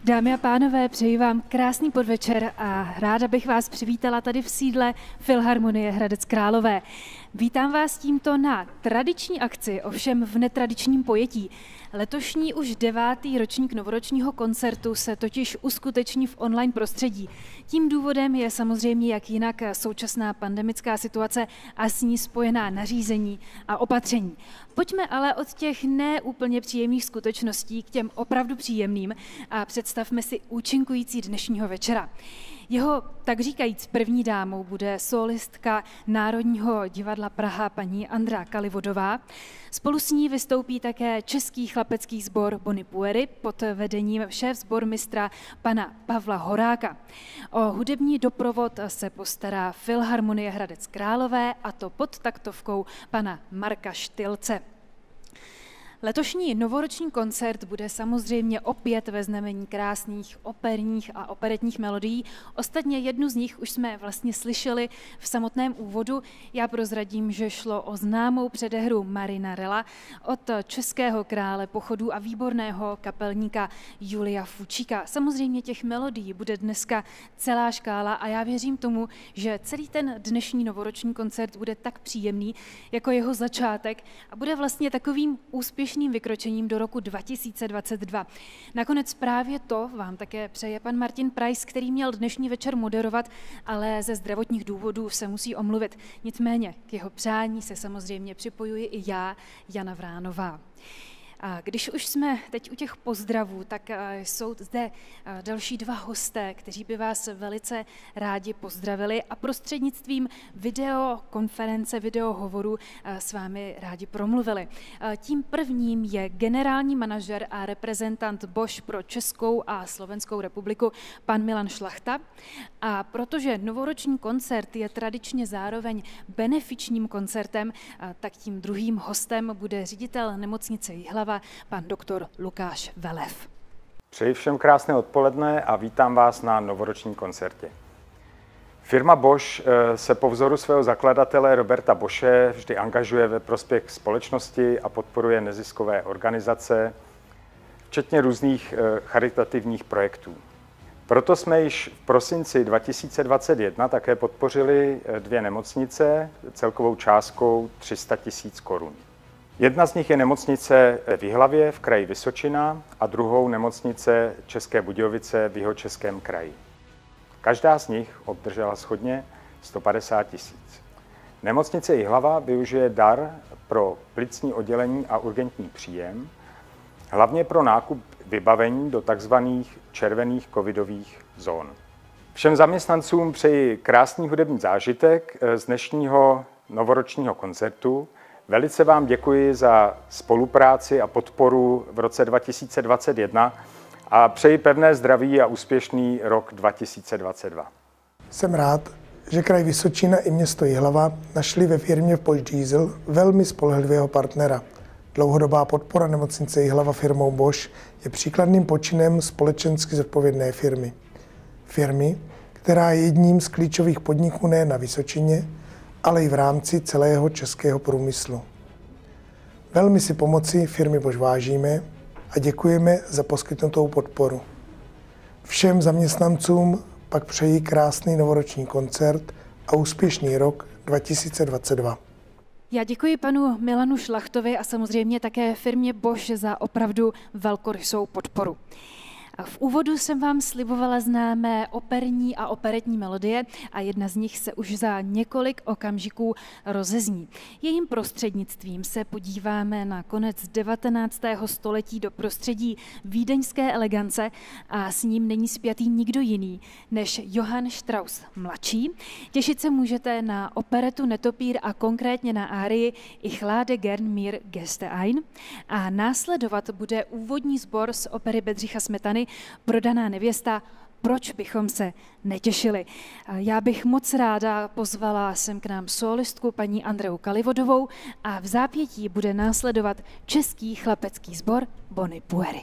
Dámy a pánové, přeji vám krásný podvečer a ráda bych vás přivítala tady v sídle Filharmonie Hradec Králové. Vítám vás tímto na tradiční akci, ovšem v netradičním pojetí. Letošní už 9. ročník novoročního koncertu se totiž uskuteční v online prostředí. Tím důvodem je samozřejmě jak jinak současná pandemická situace a s ní spojená nařízení a opatření. Pojďme ale od těch neúplně příjemných skutečností k těm opravdu příjemným a představme si účinkující dnešního večera. Jeho, tak říkajíc, první dámou bude sólistka Národního divadla Praha paní Andrea Kalivodová. Spolu s ní vystoupí také český chlapecký sbor Bonipuery pod vedením šéfsbormistra pana Pavla Horáka. O hudební doprovod se postará Filharmonie Hradec Králové, a to pod taktovkou pana Marka Štylce. Letošní novoroční koncert bude samozřejmě opět ve znamení krásných operních a operetních melodií. Ostatně jednu z nich už jsme vlastně slyšeli v samotném úvodu. Já prozradím, že šlo o známou předehru Marinarella od českého krále pochodů a výborného kapelníka Julia Fučíka. Samozřejmě těch melodií bude dneska celá škála a já věřím tomu, že celý ten dnešní novoroční koncert bude tak příjemný jako jeho začátek a bude vlastně takovým úspěšným vykročením do roku 2022. Nakonec právě to vám také přeje pan Martin Preiss, který měl dnešní večer moderovat, ale ze zdravotních důvodů se musí omluvit. Nicméně k jeho přání se samozřejmě připojuji i já, Jana Vránová. A když už jsme teď u těch pozdravů, tak jsou zde další dva hosté, kteří by vás velice rádi pozdravili a prostřednictvím videokonference, videohovoru s vámi rádi promluvili. Tím prvním je generální manažer a reprezentant Bosch pro Českou a Slovenskou republiku, pan Milan Šlachta. A protože novoroční koncert je tradičně zároveň benefičním koncertem, tak tím druhým hostem bude ředitel nemocnice Jihlava, pan doktor Lukáš Velev. Přeji všem krásné odpoledne a vítám vás na novoročním koncertě. Firma Bosch se po vzoru svého zakladatele Roberta Bosche vždy angažuje ve prospěch společnosti a podporuje neziskové organizace, včetně různých charitativních projektů. Proto jsme již v prosinci 2021 také podpořili 2 nemocnice celkovou částkou 300 000 korun. Jedna z nich je nemocnice v Jihlavě v kraji Vysočina a druhou nemocnice České Budějovice v Jihočeském kraji. Každá z nich obdržela shodně 150 000. Nemocnice Jihlava využije dar pro plicní oddělení a urgentní příjem, hlavně pro nákup vybavení do tzv. Červených covidových zón. Všem zaměstnancům přeji krásný hudební zážitek z dnešního novoročního koncertu. Velice vám děkuji za spolupráci a podporu v roce 2021 a přeji pevné zdraví a úspěšný rok 2022. Jsem rád, že kraj Vysočina i město Jihlava našli ve firmě Bosch Diesel velmi spolehlivého partnera. Dlouhodobá podpora nemocnice Jihlava firmou Bosch je příkladným počinem společensky zodpovědné firmy. Firmy, která je jedním z klíčových podniků nejen na Vysočině, ale i v rámci celého českého průmyslu. Velmi si pomoci firmy Bosch vážíme a děkujeme za poskytnutou podporu. Všem zaměstnancům pak přeji krásný novoroční koncert a úspěšný rok 2022. Já děkuji panu Milanu Šlachtovi a samozřejmě také firmě Bosch za opravdu velkorysou podporu. V úvodu jsem vám slibovala známé operní a operetní melodie a jedna z nich se už za několik okamžiků rozezní. Jejím prostřednictvím se podíváme na konec 19. století do prostředí vídeňské elegance a s ním není spjatý nikdo jiný než Johann Strauss mladší. Těšit se můžete na operetu Netopír a konkrétně na árii Ich lade gern mir Gäste ein a následovat bude úvodní sbor z opery Bedřicha Smetany Prodaná nevěsta, proč bychom se netěšili. Já bych moc ráda pozvala sem k nám sólistku paní Andreu Kalivodovou a v zápětí bude následovat český chlapecký sbor Bonipuery.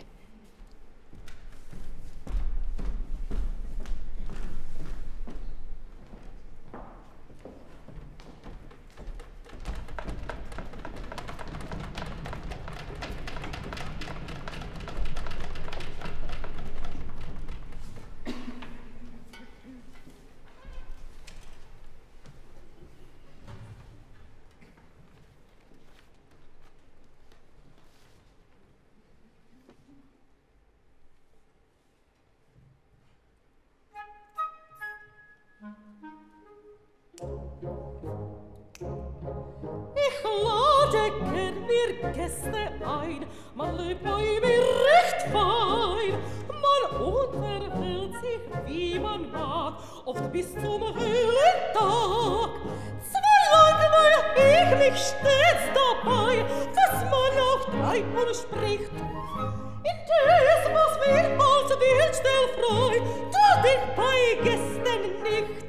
Ich lade gern mir Gäste ein, man lebt bei mir recht fein. Man unterhält sich, wie man mag, oft bis zum hellen Tag. Zwar langweil ich mich stets dabei, was man auch treibt und spricht. Indes muss mir als Wild still frei, tut ich bei Gästen nicht.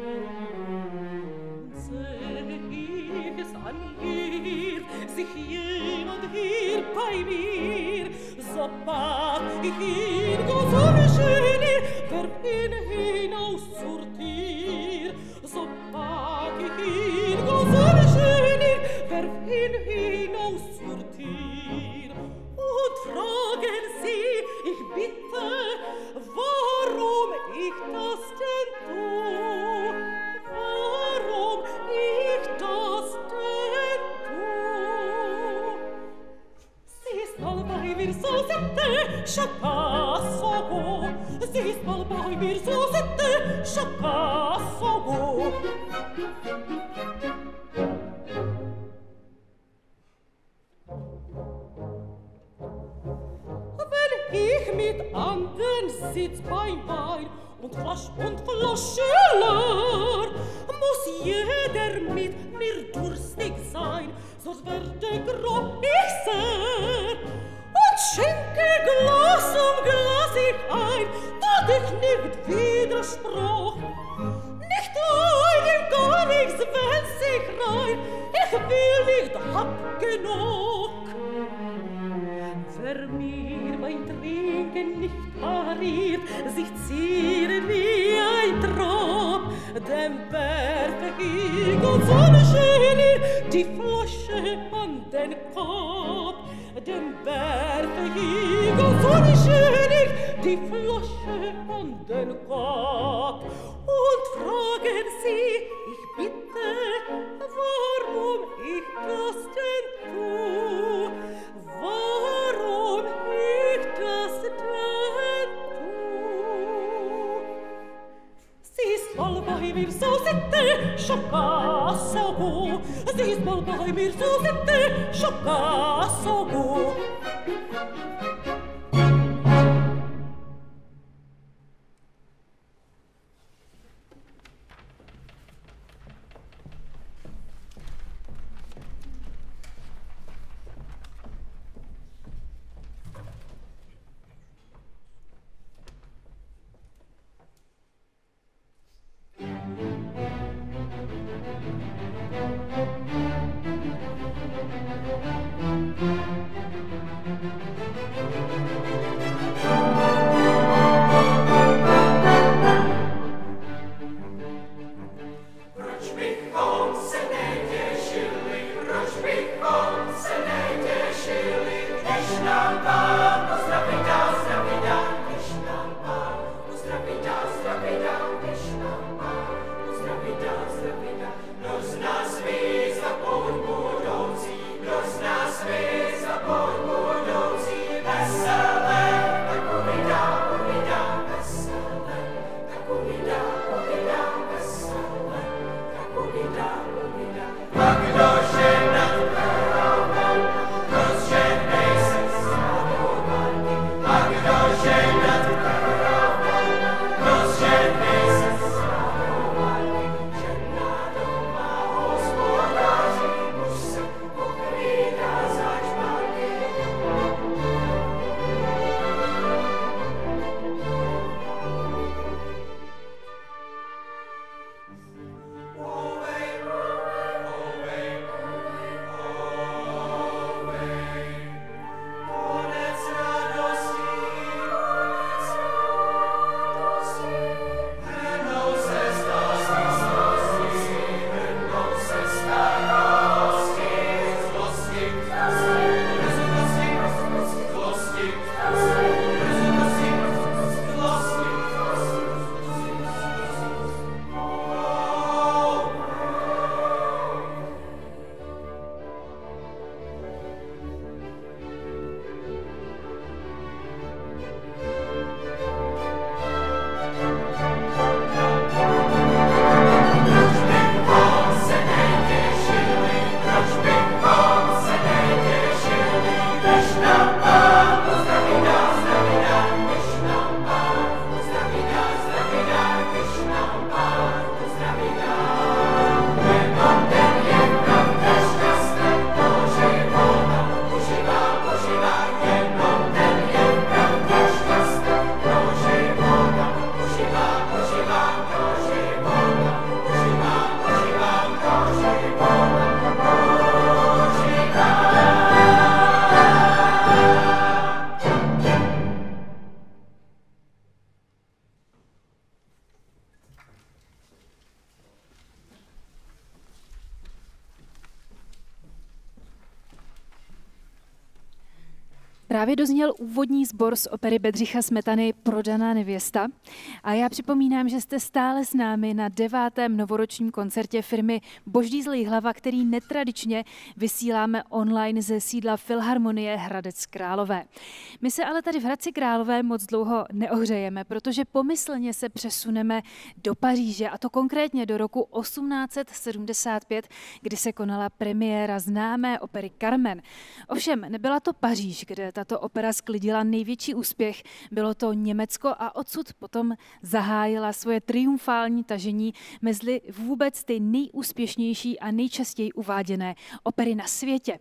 Sich jemand hier bei mir, so bat ich ihn ganz schön, werf ihn hinaus zur Tür. So bat ich ihn ganz schön, werf ihn hinaus zur Tür. Und fragen Sie, ich bitte, warum ich das denn tu? Warum ich das denn tu? Siehst mal bei mir so sitte, chacun son go. Siehst mal bei mir so sitte, chacun son go. Wenn ich mit anderen sitz beim Wein und Flasche leer, muss jeder mit mir durstig sein, sonst werde grob ich sehr. Und schenke Glas Glas ich ein, dat ich nicht widerspruch. Nicht ein, gar nichts wälz ich rein, ich will nicht hab genug. Wer mir beim Trinken nicht pariert, sich zieren wie ein Trab, dem werfe ich ganz unschön die Flasche an den Kopf. Dem werfe ich ganz unschön die Flasche an den Kopf. Und fragen Sie, ich bitte, warum ich das denn tu? Warum ich das denn tu? Siehst mal bei mir so sitte, chacun son go. Siehst mal bei mir so sitte, chacun son go. Právě dozněl úvodní sbor z opery Bedřicha Smetany Prodaná nevěsta a já připomínám, že jste stále s námi na 9. novoročním koncertě firmy Bosch Diesel Jihlava, který netradičně vysíláme online ze sídla Filharmonie Hradec Králové. My se ale tady v Hradci Králové moc dlouho neohřejeme, protože pomyslně se přesuneme do Paříže, a to konkrétně do roku 1875, kdy se konala premiéra známé opery Carmen. Ovšem, nebyla to Paříž, kde tato opera sklidila největší úspěch, bylo to Německo a odsud potom zahájila svoje triumfální tažení mezi vůbec ty nejúspěšnější a nejčastěji uváděné opery na světě.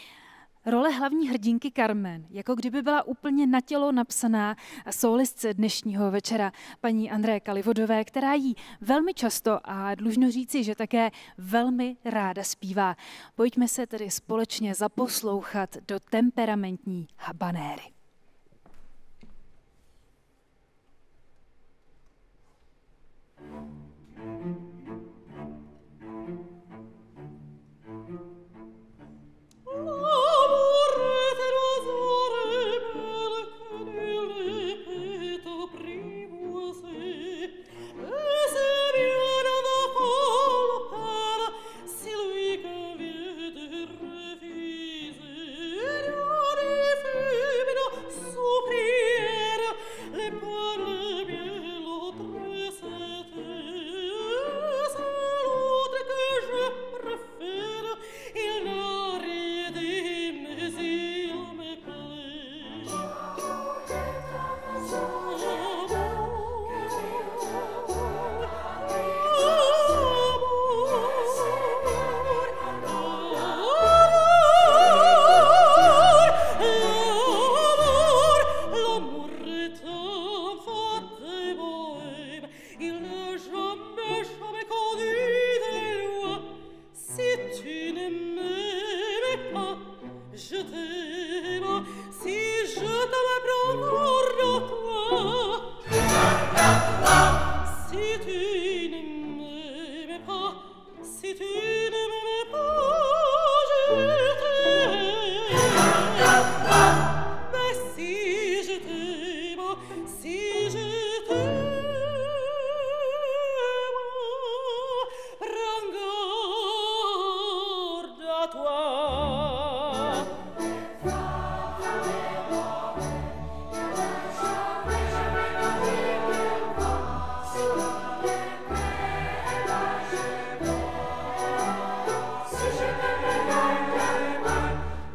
Role hlavní hrdinky Carmen, jako kdyby byla úplně na tělo napsaná sólistce dnešního večera, paní André Kalivodové, která jí velmi často a dlužno říci, že také velmi ráda zpívá. Pojďme se tedy společně zaposlouchat do temperamentní habanéry.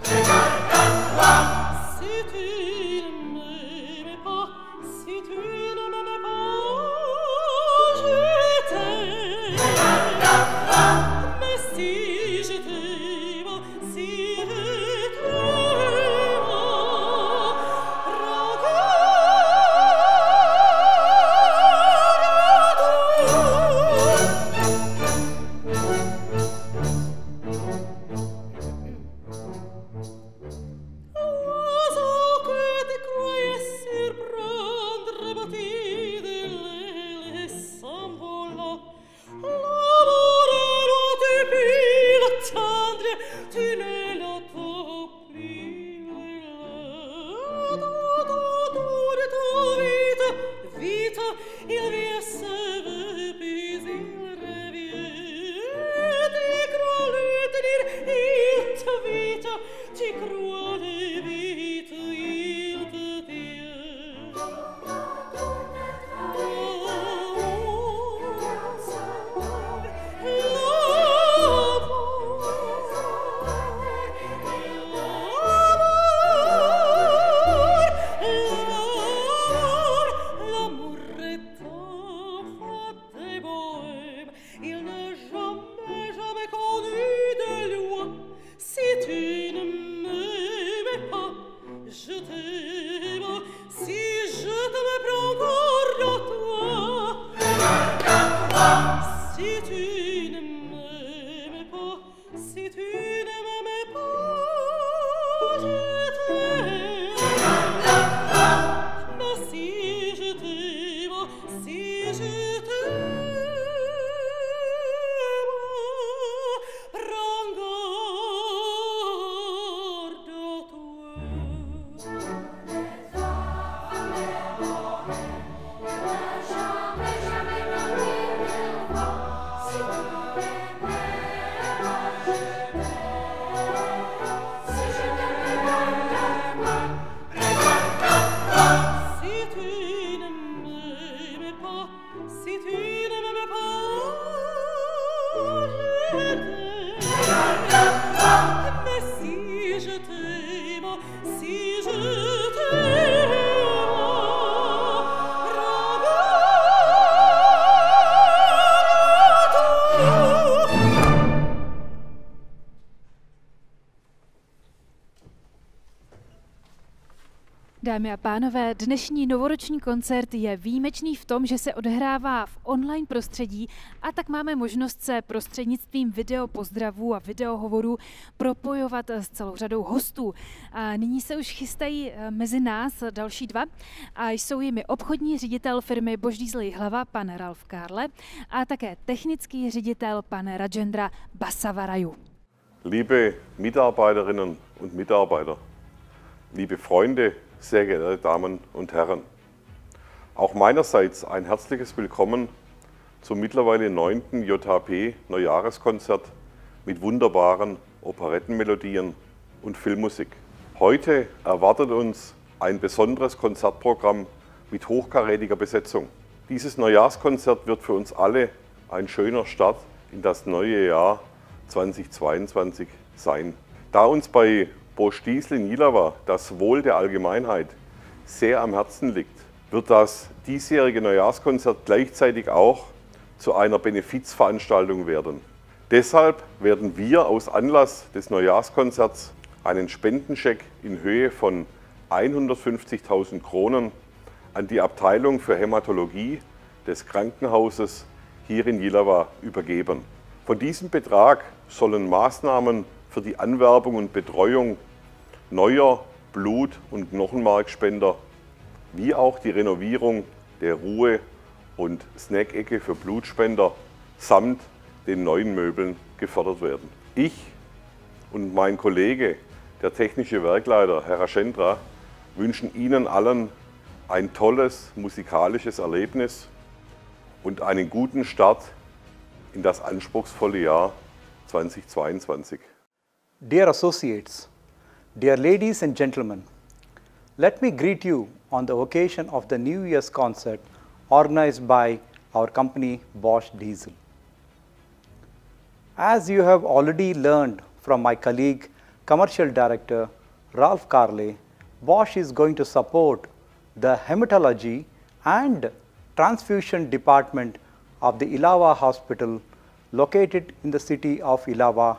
Si tu Dámy a pánové, dnešní novoroční koncert je výjimečný v tom, že se odehrává v online prostředí a tak máme možnost se prostřednictvím video pozdravů a videohovorů propojovat s celou řadou hostů. A nyní se už chystají mezi nás další dva a jsou jimi obchodní ředitel firmy Bosch Diesel Jihlava, pan Ralf Karle, a také technický ředitel pan Rajendra Basavaraju. Liebe Mitarbeiterinnen und Mitarbeiter, liebe Freunde, sehr geehrte Damen und Herren. Auch meinerseits ein herzliches Willkommen zum mittlerweile 9. JHP Neujahreskonzert mit wunderbaren Operettenmelodien und Filmmusik. Heute erwartet uns ein besonderes Konzertprogramm mit hochkarätiger Besetzung. Dieses Neujahrskonzert wird für uns alle ein schöner Start in das neue Jahr 2022 sein. Da uns bei Bosch Diesel in Jihlava das Wohl der Allgemeinheit sehr am Herzen liegt, wird das diesjährige Neujahrskonzert gleichzeitig auch zu einer Benefizveranstaltung werden. Deshalb werden wir aus Anlass des Neujahrskonzerts einen Spendenscheck in Höhe von 150.000 Kronen an die Abteilung für Hämatologie des Krankenhauses hier in Jihlava übergeben. Von diesem Betrag sollen Maßnahmen für die Anwerbung und Betreuung neuer Blut- und Knochenmarkspender wie auch die Renovierung der Ruhe- und Snackecke für Blutspender samt den neuen Möbeln gefördert werden. Ich und mein Kollege, der technische Werkleiter Herr Rajendra, wünschen Ihnen allen ein tolles musikalisches Erlebnis und einen guten Start in das anspruchsvolle Jahr 2022. Dear associates, dear ladies and gentlemen, let me greet you on the occasion of the New Year's concert organized by our company Bosch Diesel. As you have already learned from my colleague, Commercial Director Ralf Karle, Bosch is going to support the hematology and transfusion department of the Jihlava Hospital located in the city of Jihlava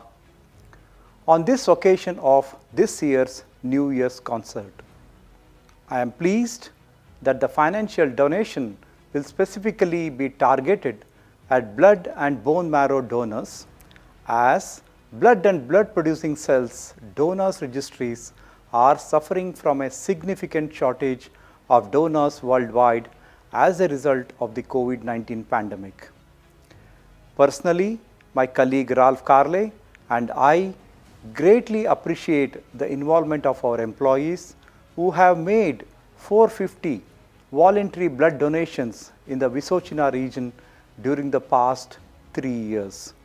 on this occasion of this year's New Year's concert. I am pleased that the financial donation will specifically be targeted at blood and bone marrow donors, as blood and blood producing cells donors registries are suffering from a significant shortage of donors worldwide as a result of the COVID-19 pandemic. Personally, my colleague Ralf Karle and I greatly appreciate the involvement of our employees who have made 450 voluntary blood donations in the Vysočina region during the past 3 years.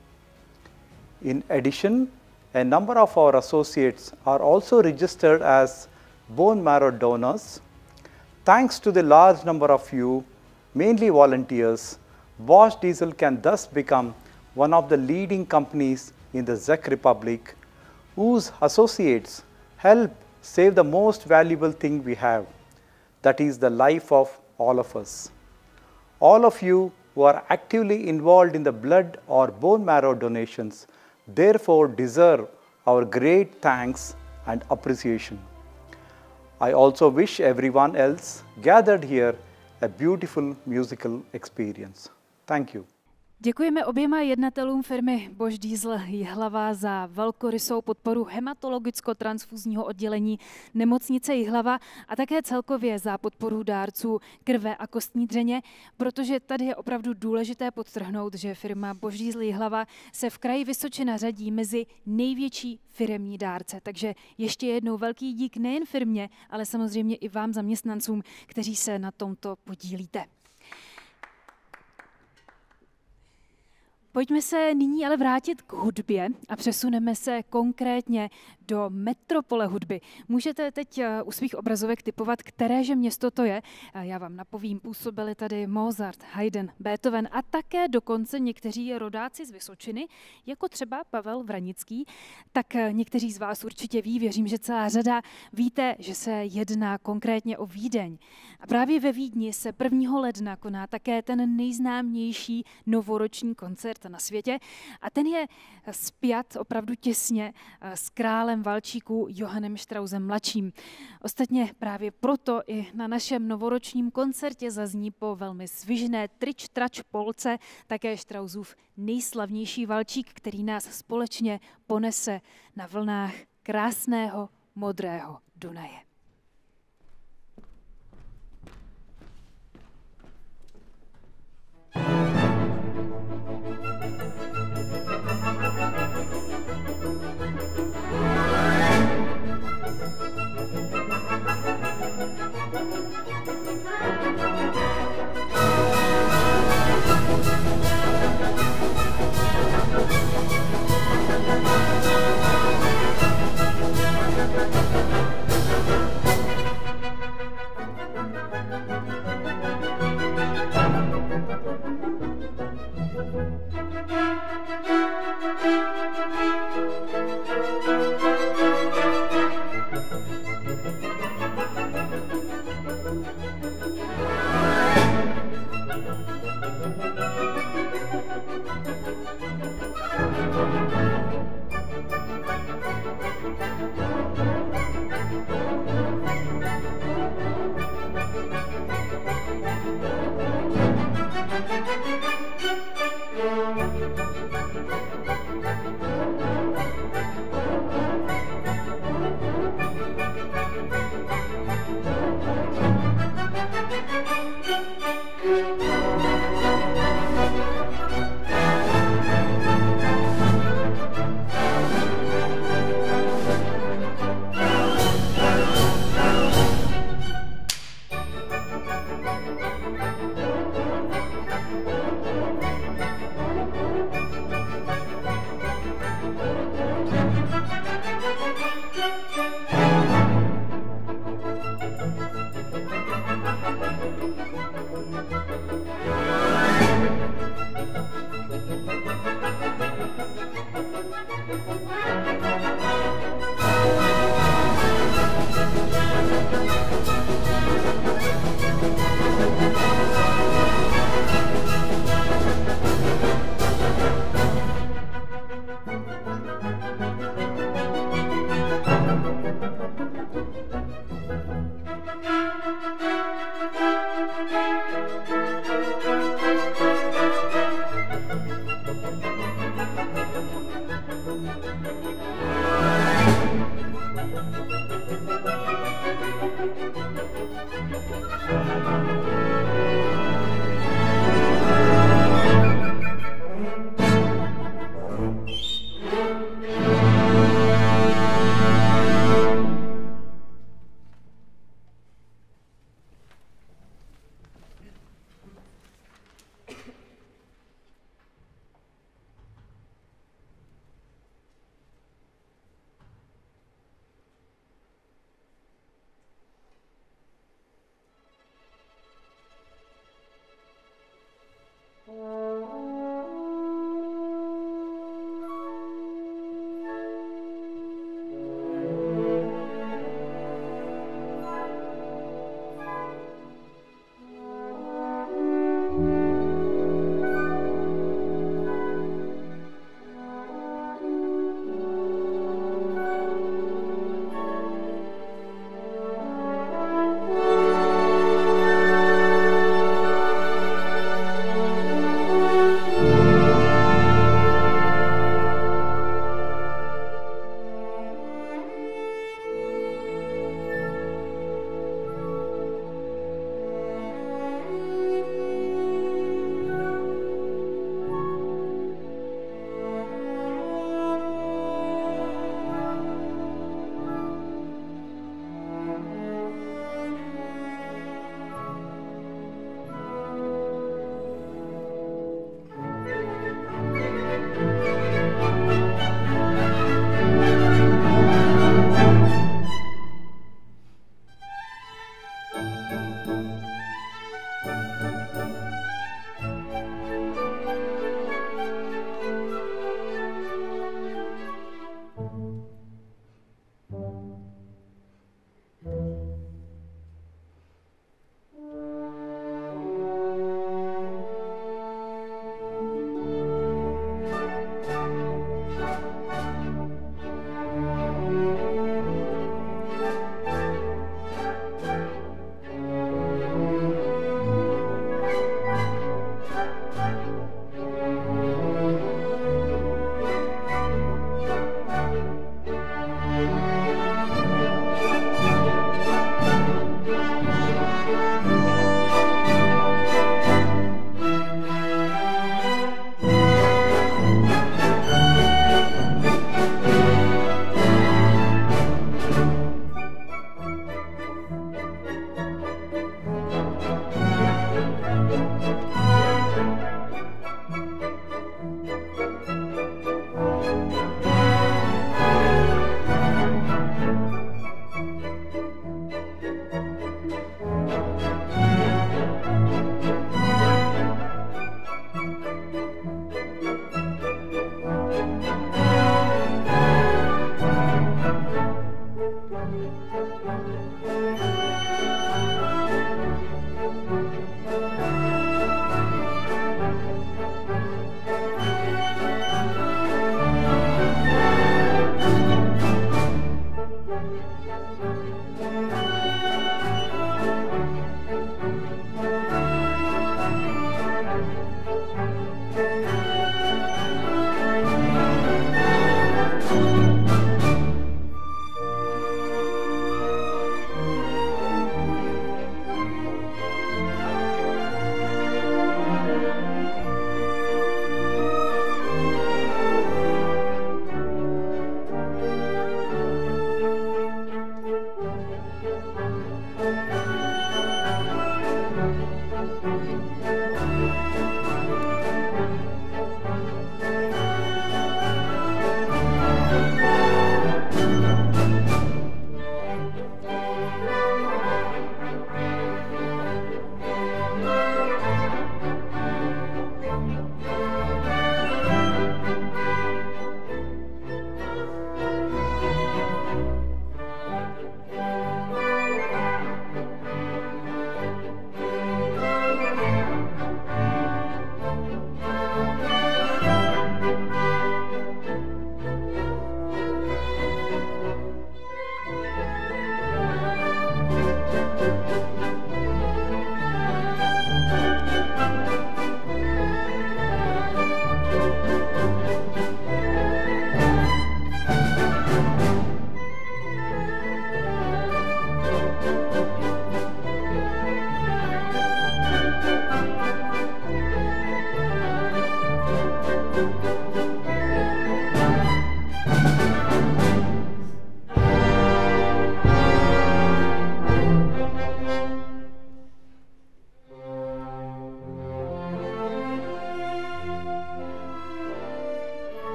In addition, a number of our associates are also registered as bone marrow donors. Thanks to the large number of you, mainly volunteers, Bosch Diesel can thus become one of the leading companies in the Czech Republic, whose associates help save the most valuable thing we have, that is the life of all of us. All of you who are actively involved in the blood or bone marrow donations therefore deserve our great thanks and appreciation. I also wish everyone else gathered here a beautiful musical experience. Thank you. Děkujeme oběma jednatelům firmy Bosch Diesel Jihlava za velkorysou podporu hematologicko-transfuzního oddělení nemocnice Jihlava a také celkově za podporu dárců krve a kostní dřeně, protože tady je opravdu důležité podtrhnout, že firma Bosch Diesel Jihlava se v kraji Vysočina řadí mezi největší firemní dárce. Takže ještě jednou velký dík nejen firmě, ale samozřejmě i vám zaměstnancům, kteří se na tomto podílíte. Pojďme se nyní ale vrátit k hudbě a přesuneme se konkrétně do metropole hudby. Můžete teď u svých obrazovek tipovat, kteréže město to je. Já vám napovím, působili tady Mozart, Haydn, Beethoven a také dokonce někteří rodáci z Vysočiny, jako třeba Pavel Vranický. Tak někteří z vás určitě ví, věřím, že celá řada víte, že se jedná konkrétně o Vídeň. A právě ve Vídni se 1. ledna koná také ten nejznámější novoroční koncert města na světě a ten je spjat opravdu těsně s králem valčíků Johannem Straussem mladším. Ostatně právě proto i na našem novoročním koncertě zazní po velmi svižné trič trač polce také Straussův nejslavnější valčík, který nás společně ponese na vlnách krásného modrého Dunaje.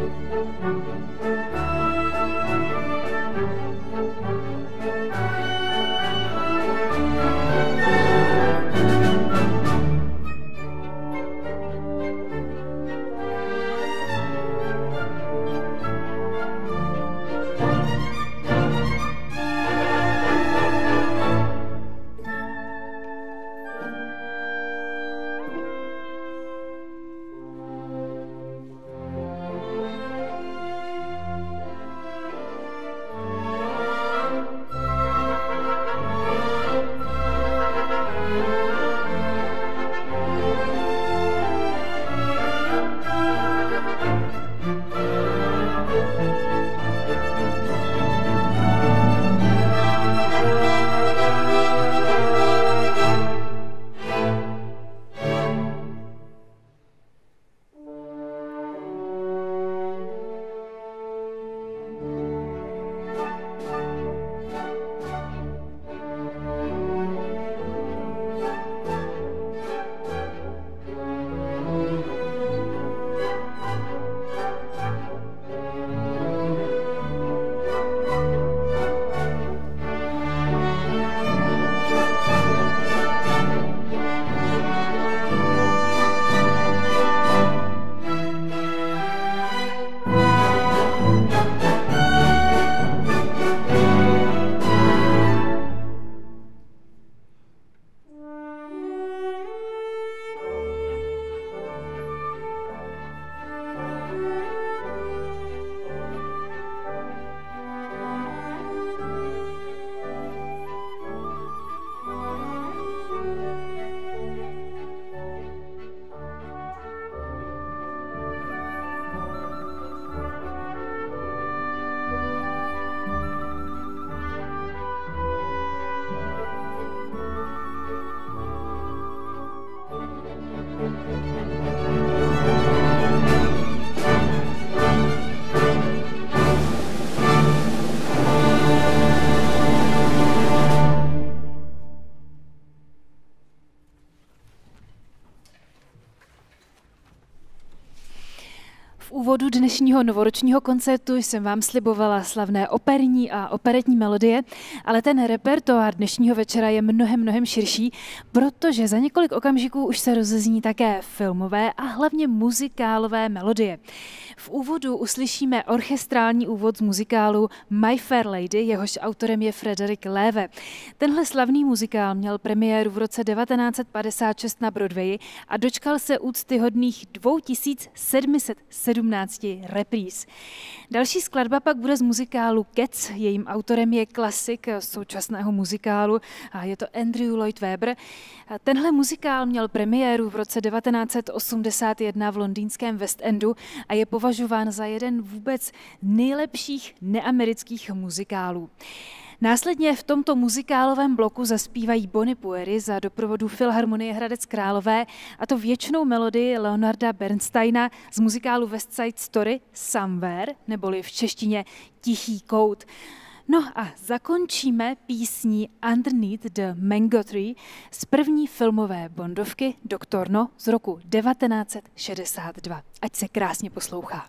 V úvodu dnešního novoročního koncertu jsem vám slibovala slavné operní a operetní melodie, ale ten repertoár dnešního večera je mnohem širší, protože za několik okamžiků už se rozezní také filmové a hlavně muzikálové melodie. V úvodu uslyšíme orchestrální úvod z muzikálu My Fair Lady, jehož autorem je Frederick Loewe. Tenhle slavný muzikál měl premiéru v roce 1956 na Broadwayi a dočkal se úctyhodných 2717 repríz. Další skladba pak bude z muzikálu Cats, jejím autorem je klasik současného muzikálu a je to Andrew Lloyd Webber. Tenhle muzikál měl premiéru v roce 1981 v londýnském West Endu a je považován za jeden vůbec nejlepších neamerických muzikálů. Následně v tomto muzikálovém bloku zaspívají Bonipuery za doprovodu Filharmonie Hradec Králové, a to věčnou melodii Leonarda Bernsteina z muzikálu West Side Story Somewhere, neboli v češtině Tichý kout. No a zakončíme písní Underneath the Mango Tree z první filmové bondovky Doktor No z roku 1962. Ať se krásně poslouchá.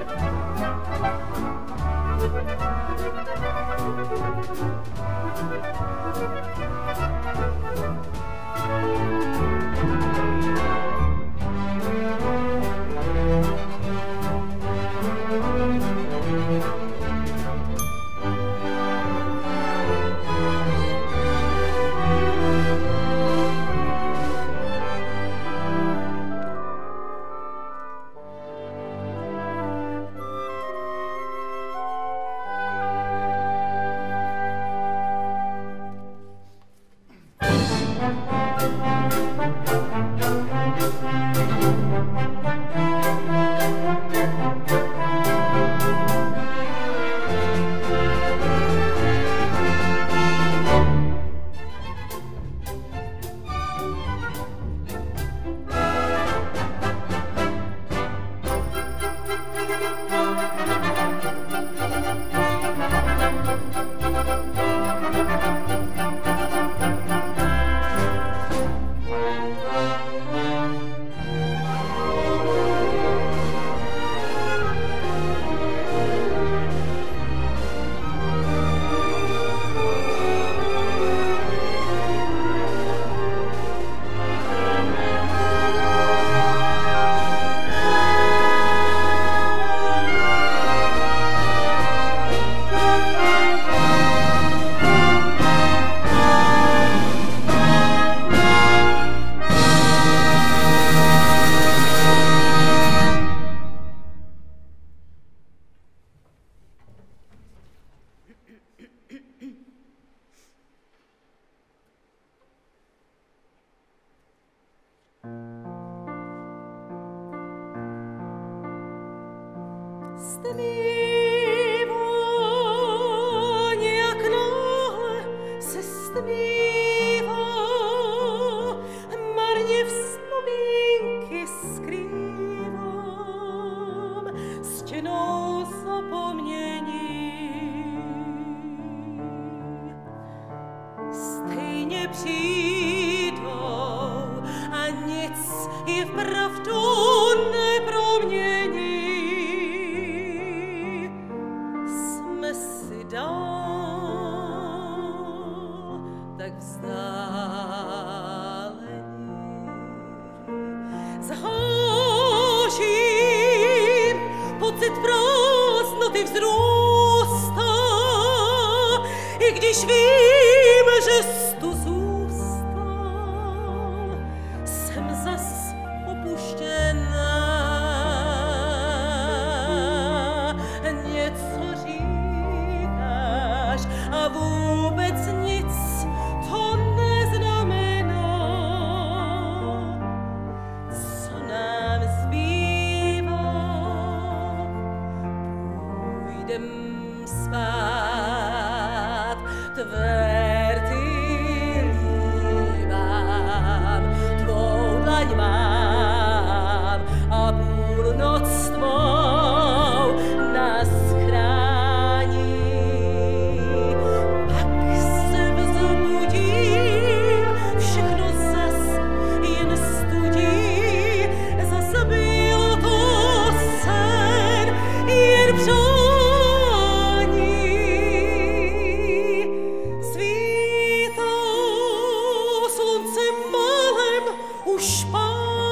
Už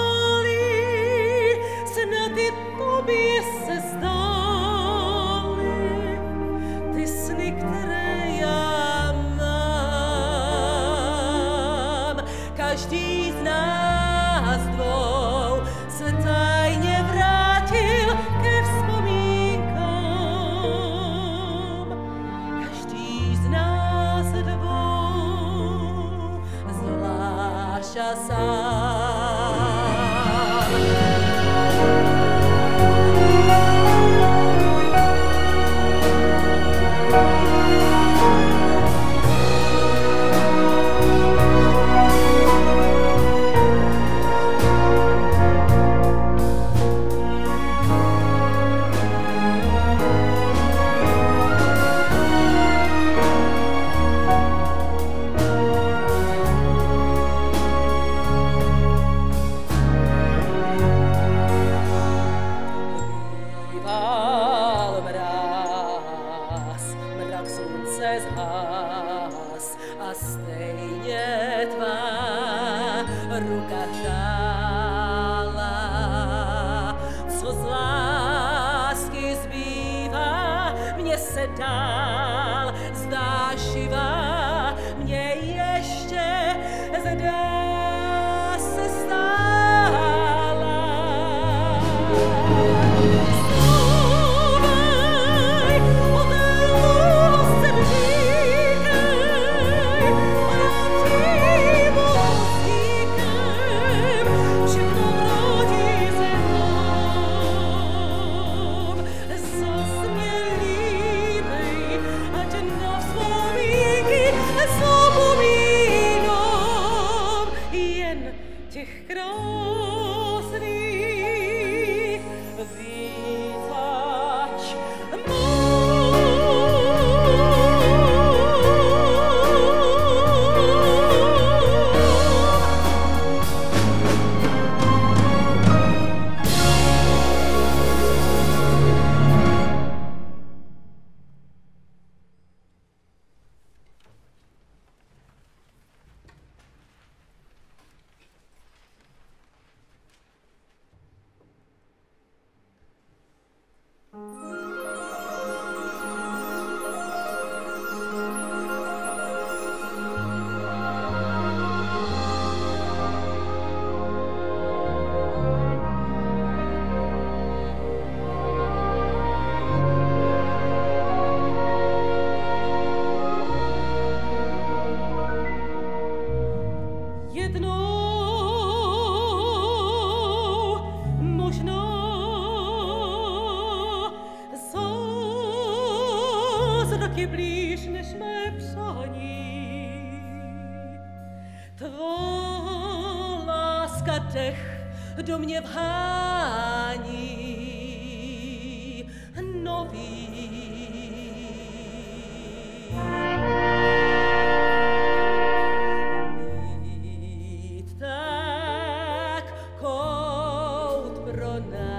bez has a stejně tvá ruka tála. Co z lásky zbývá, mně se dál zdá živá, mě ještě zdá se stála. Vstávaj, otevřu se bříkem, vrátím vozíkem, všechno vrátí se nám. Zas mě líbej, ať na vzpomínky zapomínám jen těch krásných vítač taky blíž než mé přání. Tvá láska dech do mě vhání nový. Mít tak kout pro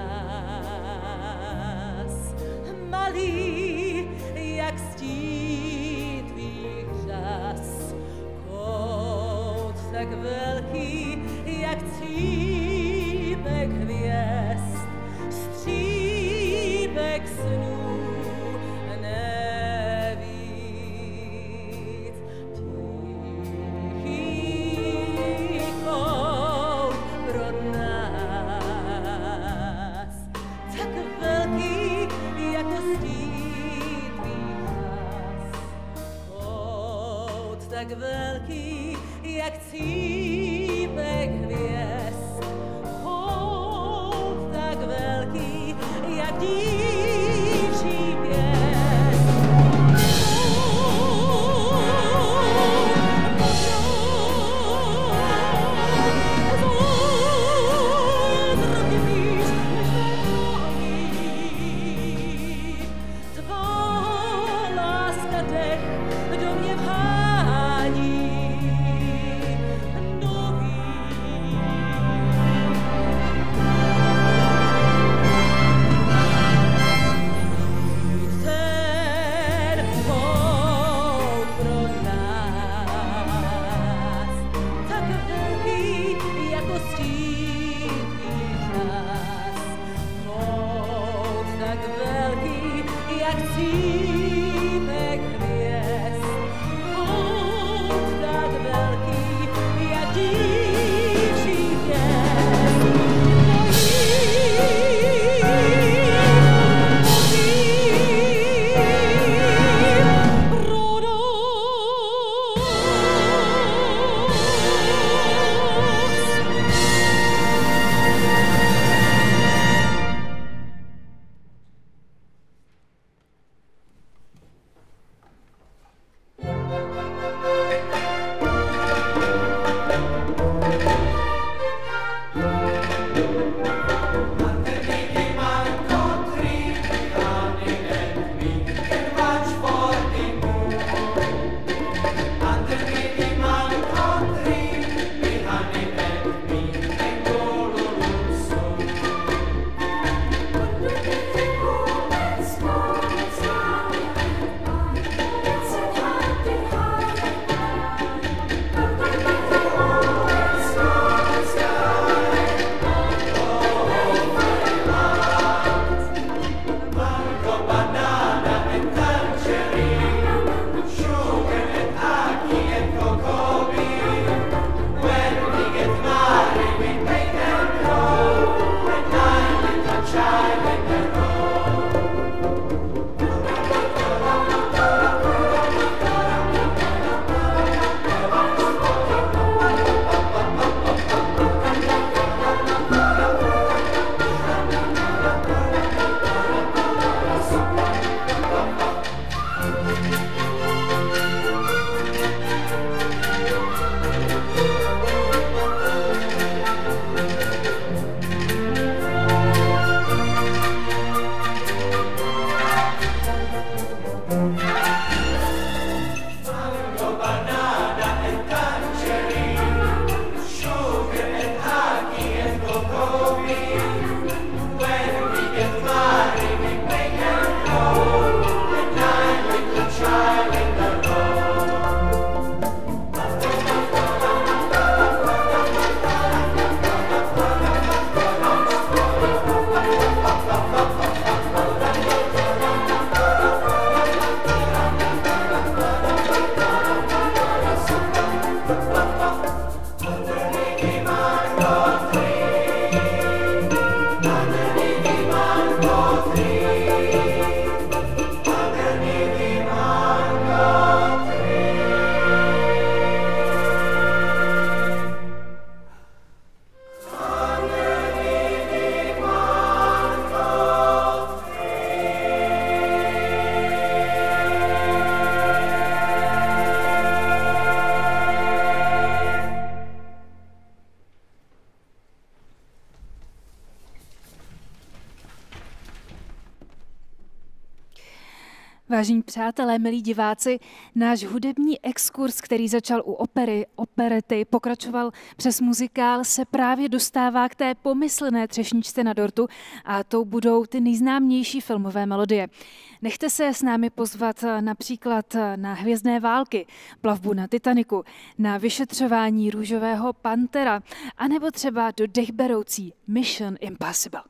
nás, malý jak stít tvých řas, kout tak velký jak střípek hvězd, střípek snů nevíc. Tichý kout pro nás, tak velký jako stít tvých řas, kout tak velký jak střípek hvězd, kout tak velký jak dívčí pěst. Tvá láska dech do mě vhání nový. Ten kout pro nás, tak velký jako stít tvých řas, kout tak velký jak střípek hvězd, kout tak velký jak dívčí pěst. Vážení přátelé, milí diváci, náš hudební exkurs, který začal u opery, operety, pokračoval přes muzikál, se právě dostává k té pomyslné třešničce na dortu a tou budou ty nejznámější filmové melodie. Nechte se s námi pozvat například na Hvězdné války, plavbu na Titaniku, na vyšetřování Růžového pantera, anebo třeba do dechberoucí Mission Impossible.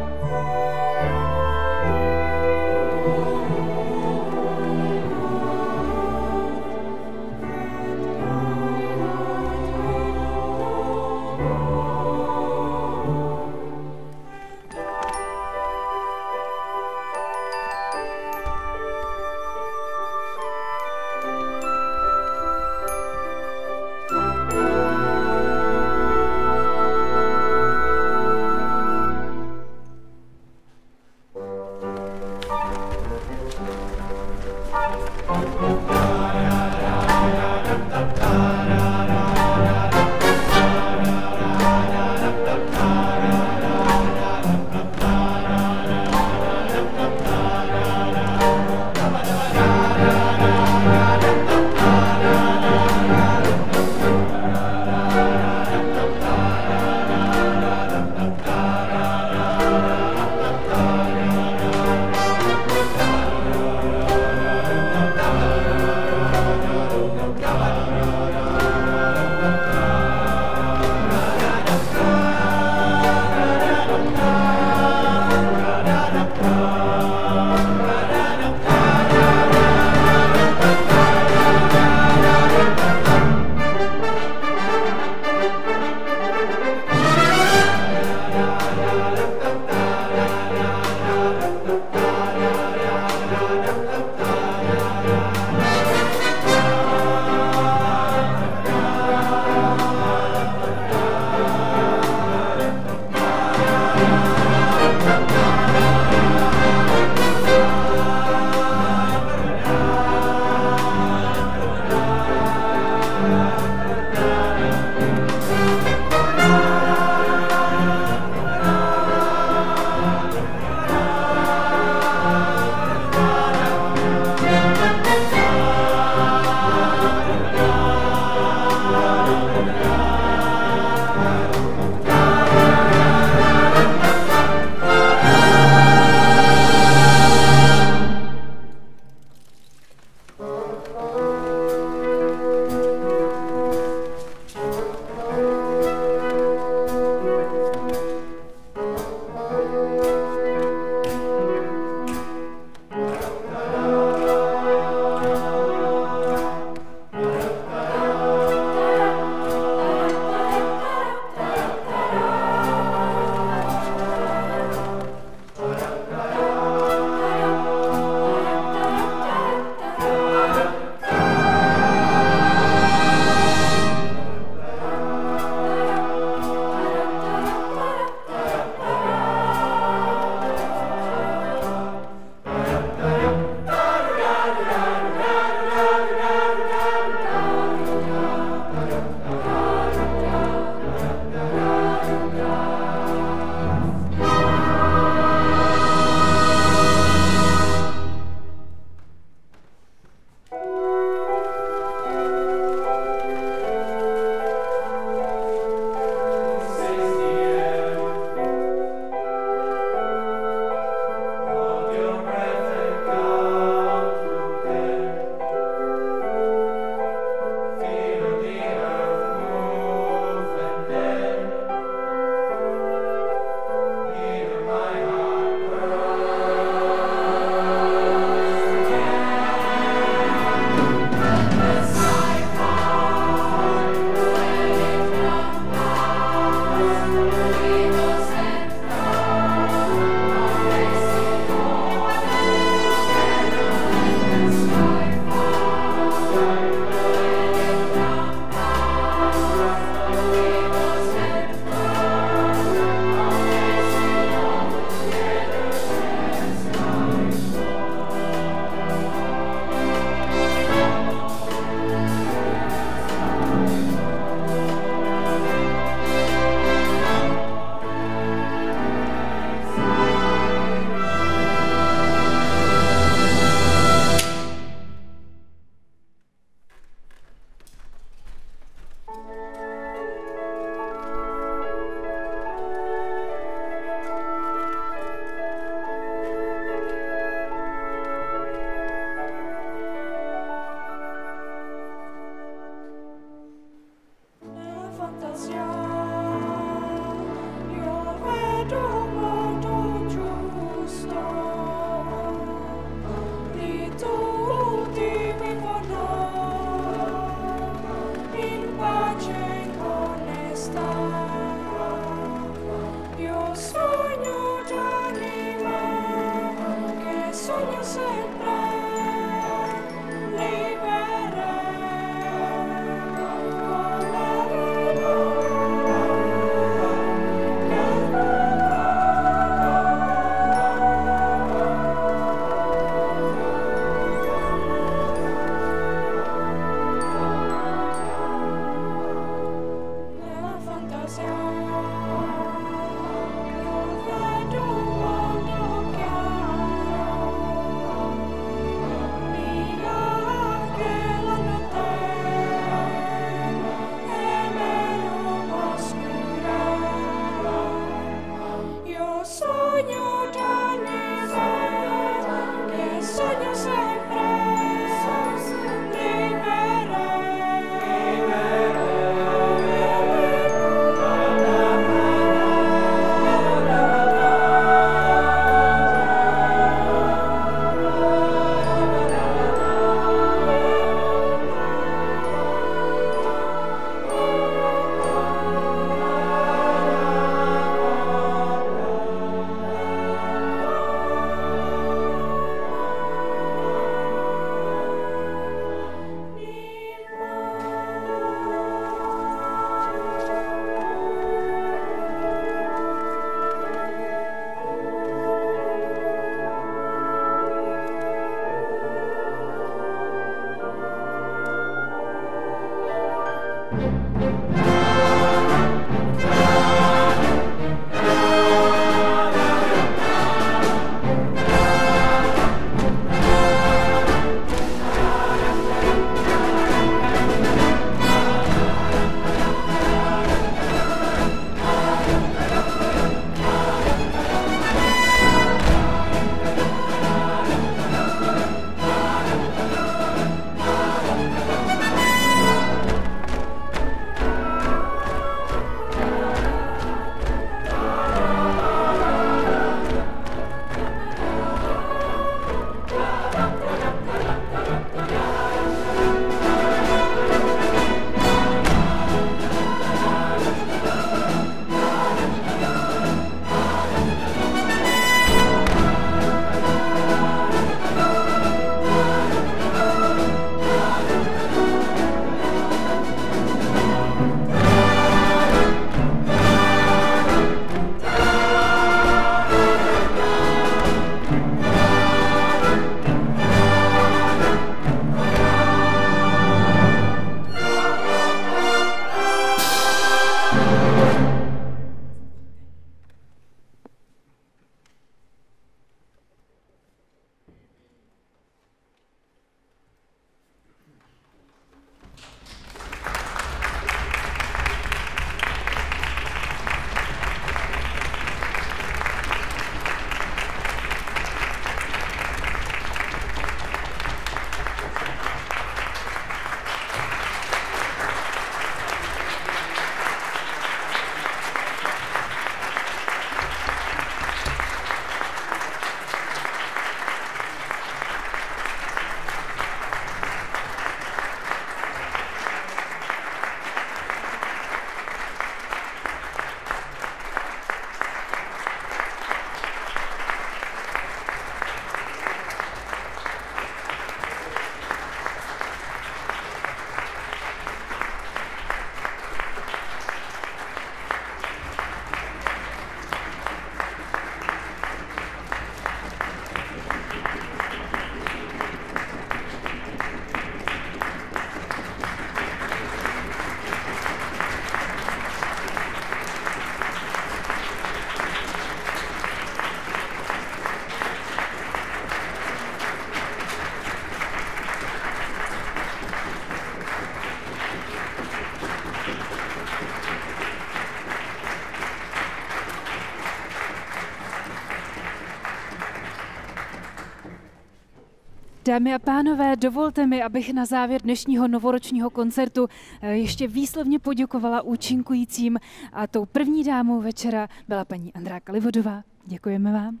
Dámy a pánové, dovolte mi, abych na závěr dnešního novoročního koncertu ještě výslovně poděkovala účinkujícím a tou první dámou večera byla paní Andrá Kalivodová. Děkujeme vám.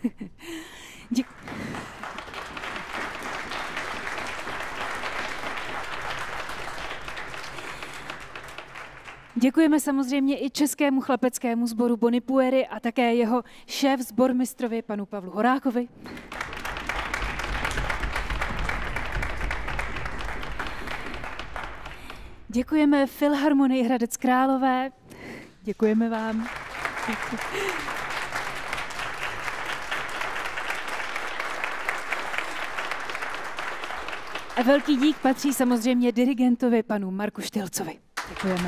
Děkujeme samozřejmě i Českému chlapeckému sboru Bonipuery a také jeho šéf sbormistrovi panu Pavlu Horákovi. Děkujeme Filharmonii Hradec Králové. Děkujeme vám. A velký dík patří samozřejmě dirigentovi panu Marku Štylcovi. Děkujeme.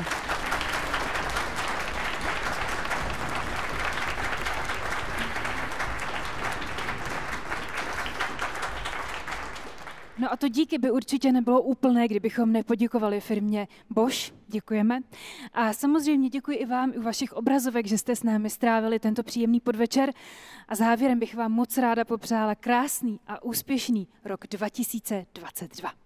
No a to díky by určitě nebylo úplné, kdybychom nepoděkovali firmě Bosch. Děkujeme. A samozřejmě děkuji i vám, i u vašich obrazovek, že jste s námi strávili tento příjemný podvečer. A závěrem bych vám moc ráda popřála krásný a úspěšný rok 2022.